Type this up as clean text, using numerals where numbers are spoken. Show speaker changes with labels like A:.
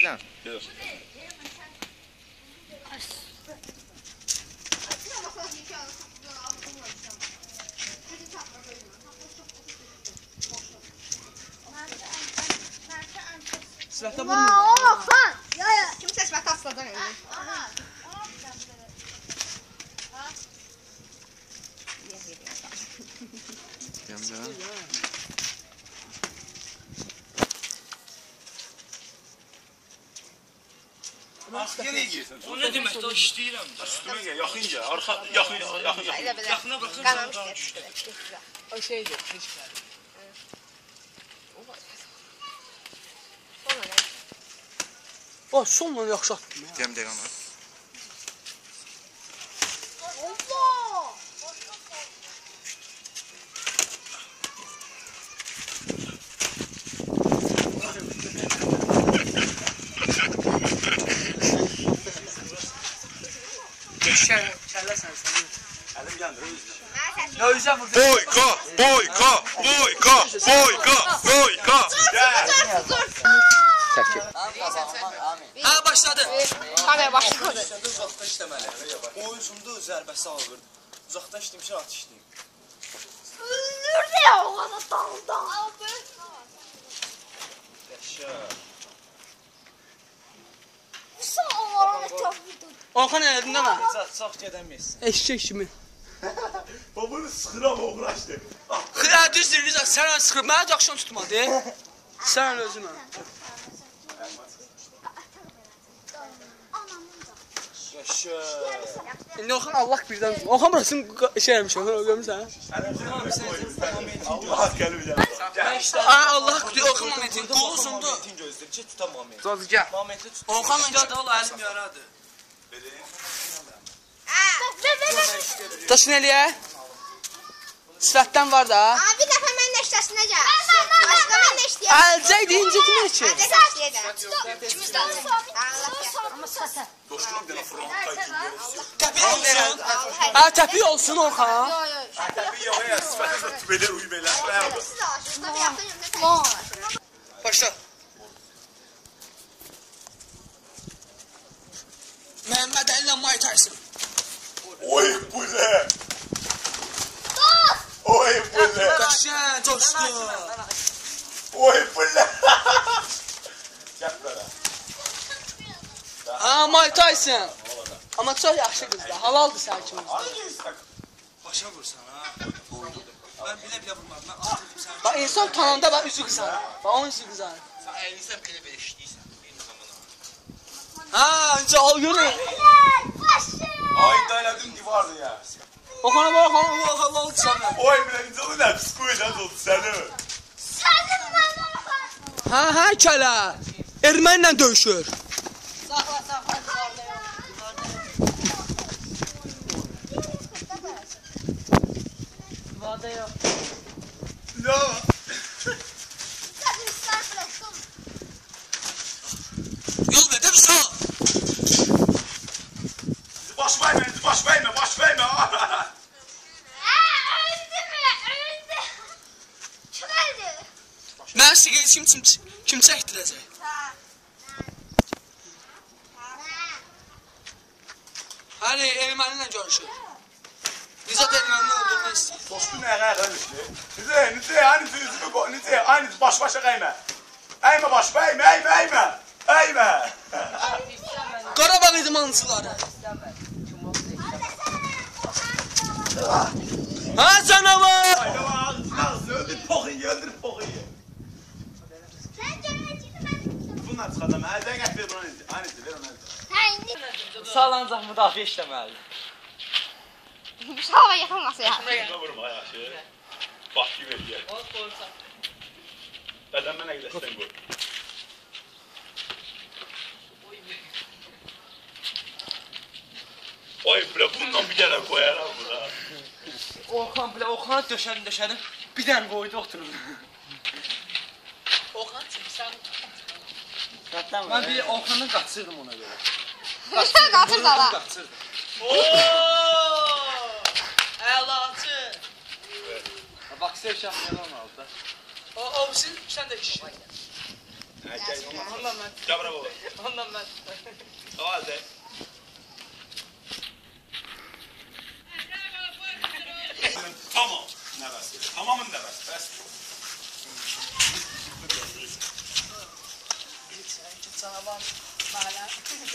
A: Güzel.
B: Yok.
A: Sivətə vurmur.
C: Kimi səsmət asladan öldü.
B: Nereye girsin?
D: O ne demek? O işləyirəm də.
B: Üstüme gel, yakın gel. Arka, yakın.
C: Elə belə.
D: Yaxına baxın.
C: Qanamış düşdü.
A: O şeydir, heç gəlir. O, sonla yaxşı atdım.
E: Deyəm deyəm ama.
A: Kəllə sən.
B: Elim yandı.
A: Ya üzə vurdu.
E: Boyka!
A: Ha, başladı.
C: Kamera başladı.
D: Uzaqda işləməli. O özündə zərbəsi alır. Uzaqda işləmişə at işləyim.
C: Nerede ya o kadar dalda?
D: Qəşəng.
C: Sağ olanı çok vurdum.
A: Orxan elində mə?
D: Çox gedəməyiz.
A: Eşək kimi.
B: Babanı sıkıram uğraştı.
A: Xıya düz deyir, sən sıxır. Mənə yaxşın tutmadı. Sən özünə.
D: Qəşəng.
A: İndi Orxan Allah birdən. Orxan burasını şey eləmişəm, görmüsən?
B: Allah gəlib gəlib.
A: Allah qutu Orxan momentin qolu uzundu.
D: Momentin gözləyir ki, tuta moment.
A: Zoz gəl.
D: Momenti tut.
A: Orxanla gəl.
D: Dal əlim yaradı.
A: Daşın eləyə. Sifətdən var da.
C: Bir dəfə mən nəştəsinə gəl. Başqa mən nəştəyəm.
A: Əlcək incitmir ki.
B: Dostum bir fırın
A: Təpi olsun. Hə, təpi olsun Orxan.
B: Tabii yok ya, sıfatı tübeler uyumeler.
A: Başla. Məhəmməd Əllə May Tyson.
B: Oy bu ne? Oy bu ne?
A: Qəşəng, coşdu.
B: Oy bu ne? Gel böyle.
A: Ha, May Tyson. Amma çox yaxşı qızdır. Halaldır sənin kimi.
D: Başa vursan ha. Mən bilə vurmadım. Mən atıldım sən.
A: Bax, insan tananda bax, üzü qızarır. Bax, onun üzü qızarır.
D: Sən əyilsən belə işləyirsən. Benim zamana.
A: Ha, incə al görün.
B: Ay dayanadım divardı ya.
A: Orxana bax, Orxan oldu sana.
B: Oy bile canı ne? Psikolojiden oldu seni.
A: Ha, kələ. Ermənlə döyüşür.
B: Ya.
A: Yol ver, değil mi sağ?
B: Baş verme.
A: Mən siqet kim çəkdirəcək? Həli ermənlə görüşür. Nizat ermənini öldürmək istəyir.
B: Dostum ne kadar ölmüştü? Nice, hani yüzümü koy, nice, hani başa kayma. Eğme baş, eğme.
A: Qarabağ idmançıları. Ha canavar!
B: Hayda ağzını öldür pokuyu. Bunlar çıkacağım, elden getir bunu, hani ver onu.
D: Sağlanacaq müdafiə işləməli.
C: Hava yapılması ya.
B: Şuna vurma ya şey. Bak gibi gel. Zaten bana gidesten gol. Oy bre bundan bir tane koyarım buna.
D: Orxana döşədim. Bir dənə qoydu oturur.
A: Orxan çəksən.
D: Mən bir Orxandan qaçırdım ona görə.
C: Qaçır da.
D: Qaçırdım.
A: Əlaçı.
D: Bax, sev şahı yalan aldı.
A: O, sən də kişi.
E: Ondan ben.
B: Gel buraya baba.
E: Ondan ben.
B: O halde. Tamam. Nəvəsi. Tamamın nəvəsi. Bəs.
E: Canavar. Hala.